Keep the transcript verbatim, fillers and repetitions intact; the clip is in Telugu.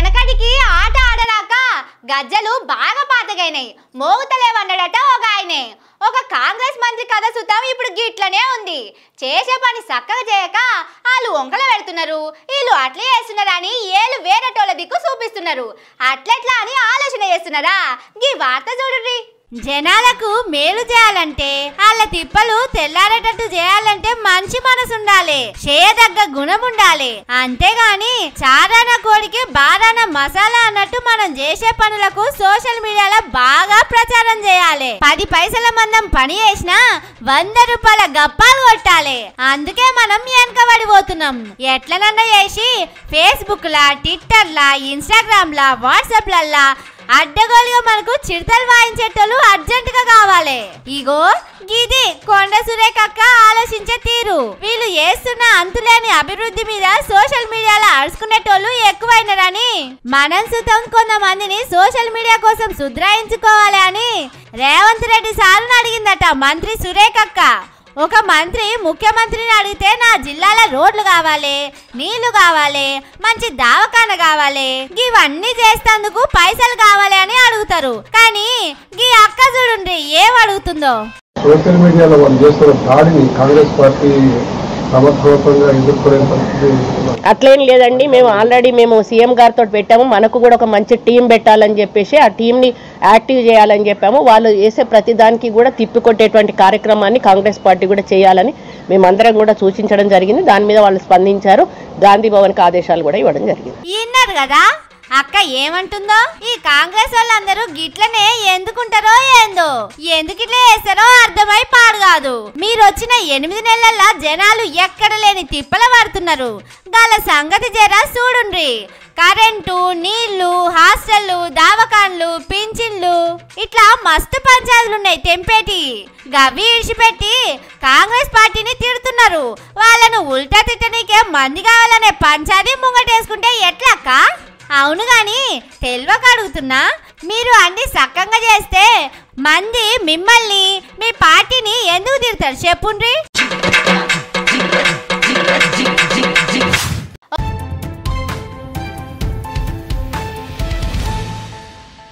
ఎనకడికి ఆట ఆడరాక గజ్జలు బాగా పాతగైనాయి, మోగుతలేవన్నాడట ఒక ఆయనే. ఒక కాంగ్రెస్ మంత్రి కథ సుతం ఇప్పుడు గిట్లనే ఉంది. చేసే పని చక్కగా చేయక వాళ్ళు వంకలు పెడుతున్నారు, వీళ్ళు అట్లే చేస్తున్నారు అని ఏళ్ళు వేరేటోళ్ళ దిక్కు చూపిస్తున్నారు. అట్లెట్లా అని ఆలోచన చేస్తున్నారా? ఈ వార్త చూడుర్రి. జనాలకు మేలు చేయాలంటే వాళ్ళ తిప్పలు తెల్లారేటట్టు చేయాలంటే మంచి మనసు ఉండాలి, చేయదగ్గ గుణం ఉండాలి. అంతేగాని చారాన కోడికి బారాన మసాలా అన్నట్టు మనం చేసే పనులకు సోషల్ మీడియాలో బాగా ప్రచారం చేయాలి. పది పైసల మందం పని చేసినా వంద రూపాయల గప్పాలు కొట్టాలి. అందుకే మనం వెనకబడిపోతున్నాం. ఎట్లనన్నా చేసి ఫేస్బుక్ లా, ట్విట్టర్ లా, ఇన్స్టాగ్రామ్ లా, వాట్సాప్ లల్లా అడ్డగోలుగా మనకు చిడతలు వాయించేటోళ్ళు అర్జెంట్ గా కావాలి. ఇగో గిది కొండ సురేఖక్క ఆలోచించే తీరు. వీళ్ళు చేస్తున్న అంతులేని అభివృద్ధి మీద సోషల్ మీడియాలో అరుచుకునేటోళ్ళు ఎక్కువైనారని మనం సుతం కొంతమందిని సోషల్ మీడియా కోసం సుధ్రాయించుకోవాలి అని రేవంత్ రెడ్డి సార్ని అడిగిందట మంత్రి సురేఖక్క. ఒక మంత్రి ముఖ్యమంత్రిని అడిగితే నా జిల్లాలో రోడ్లు కావాలి, నీళ్లు కావాలి, మంచి దవాఖాన కావాలి, ఇవన్నీ చేస్తేందుకు పైసలు కావాలి అని అడుగుతారు. కానీ ఈ అక్క చూడండి ఏం అడుగుతుందో. సోషల్ మీడియాలో వాళ్ళు చేస్తున్న దాడిని కాంగ్రెస్ పార్టీ సమర్థవంతంగా ఎదుర్కొనే పరిస్థితి అట్లేం లేదండి. మేము ఆల్రెడీ మేము సీఎం గారితో పెట్టాము, మనకు కూడా ఒక మంచి టీం పెట్టాలని చెప్పేసి ఆ టీంని యాక్టివ్ చేయాలని చెప్పాము. వాళ్ళు చేసే ప్రతి దానికి కూడా తిప్పికొట్టేటువంటి కార్యక్రమాన్ని కాంగ్రెస్ పార్టీ కూడా చేయాలని మేమందరం కూడా సూచించడం జరిగింది. దాని మీద వాళ్ళు స్పందించారు. గాంధీ భవన్కి ఆదేశాలు కూడా ఇవ్వడం జరిగింది. విన్నారు కదా అక్క ఏమంటుందో. ఈ కాంగ్రెస్ వాళ్ళందరూ గిట్లనే ఎందుకుంటారో ఏందో, ఎందుకు ఇట్లా చేస్తారో అర్థమై పాడు కాదు. మీరు వచ్చిన ఎనిమిది నెలల జనాలు ఎక్కడ లేని తిప్పల పడుతున్నారు. గాల సంగతి జరా చూడుండ్రి. కరెంటు, నీళ్లు, హాస్టళ్లు, దవాఖాన్లు, పింఛన్లు ఇట్లా మస్తు పంచాయతీలు ఉన్నాయి తెంపేటి. గవి ఇడిచిపెట్టి కాంగ్రెస్ పార్టీని తిడుతున్నారు. వాళ్ళను ఉల్టా తిట్టనీకే మంది కావాలనే పంచాయతీ ముంగటేసుకుంటే ఎట్లక్క? అవును గాని తెలివక అడుగుతున్నా, మీరు అన్ని సక్కంగా చేస్తే మంది మిమ్మల్ని మీ పార్టీని ఎందుకు తిడతారు చెప్పుండ్రి.